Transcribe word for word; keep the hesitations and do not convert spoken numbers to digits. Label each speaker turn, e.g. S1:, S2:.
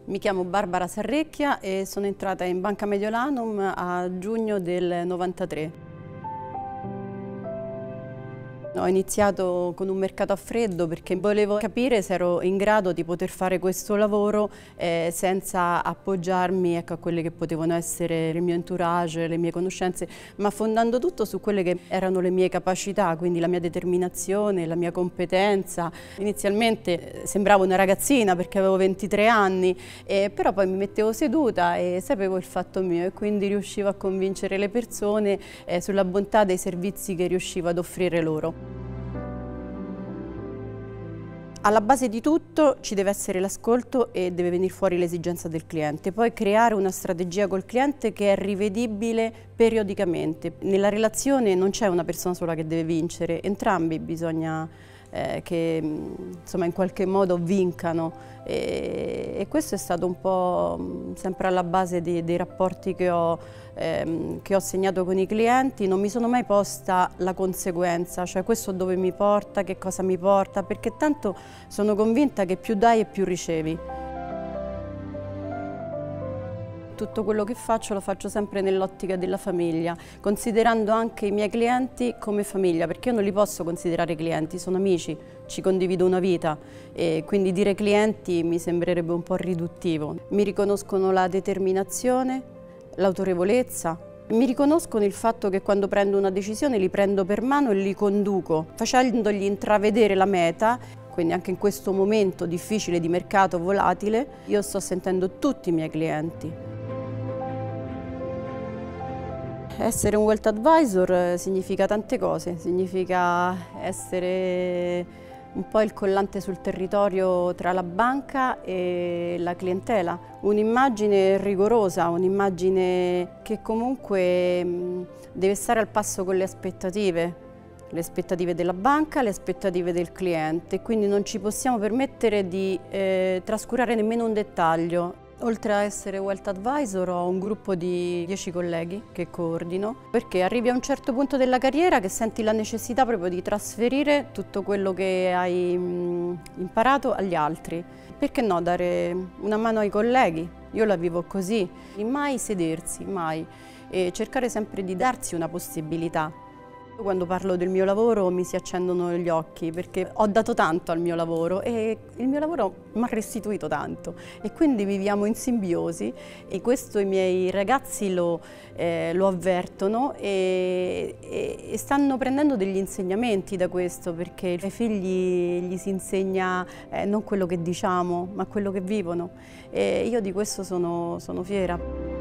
S1: Mi chiamo Barbara Sarrecchia e sono entrata in Banca Mediolanum a giugno del novantatré. Ho iniziato con un mercato a freddo perché volevo capire se ero in grado di poter fare questo lavoro eh, senza appoggiarmi, ecco, a quelle che potevano essere il mio entourage, le mie conoscenze, ma fondando tutto su quelle che erano le mie capacità, quindi la mia determinazione, la mia competenza. Inizialmente sembravo una ragazzina perché avevo ventitré anni, eh, però poi mi mettevo seduta e sapevo il fatto mio e quindi riuscivo a convincere le persone eh, sulla bontà dei servizi che riuscivo ad offrire loro. Alla base di tutto ci deve essere l'ascolto e deve venire fuori l'esigenza del cliente, poi creare una strategia col cliente che è rivedibile periodicamente. Nella relazione non c'è una persona sola che deve vincere, entrambi bisogna eh, che insomma, in qualche modo vincano e, e questo è stato un po' sempre alla base di, dei rapporti che ho, ehm, che ho segnato con i clienti. Non mi sono mai posta la conseguenza, cioè questo dove mi porta, che cosa mi porta, perché tanto sono convinta che più dai e più ricevi. Tutto quello che faccio lo faccio sempre nell'ottica della famiglia, considerando anche i miei clienti come famiglia, perché io non li posso considerare clienti, sono amici, ci condivido una vita e quindi dire clienti mi sembrerebbe un po' riduttivo. Mi riconoscono la determinazione, l'autorevolezza, mi riconoscono il fatto che quando prendo una decisione li prendo per mano e li conduco, facendogli intravedere la meta. Quindi anche in questo momento difficile di mercato volatile, io sto sentendo tutti i miei clienti. Essere un Wealth Advisor significa tante cose, significa essere un po' il collante sul territorio tra la banca e la clientela, un'immagine rigorosa, un'immagine che comunque deve stare al passo con le aspettative, le aspettative della banca, le aspettative del cliente, quindi non ci possiamo permettere di eh, trascurare nemmeno un dettaglio. Oltre a essere Wealth Advisor ho un gruppo di dieci colleghi che coordino, perché arrivi a un certo punto della carriera che senti la necessità proprio di trasferire tutto quello che hai imparato agli altri. Perché no, dare una mano ai colleghi? Io la vivo così, mai sedersi, mai, e cercare sempre di darsi una possibilità. Quando parlo del mio lavoro mi si accendono gli occhi perché ho dato tanto al mio lavoro e il mio lavoro mi ha restituito tanto e quindi viviamo in simbiosi e questo i miei ragazzi lo, eh, lo avvertono e, e, e stanno prendendo degli insegnamenti da questo perché ai figli gli si insegna eh, non quello che diciamo ma quello che vivono e io di questo sono, sono fiera.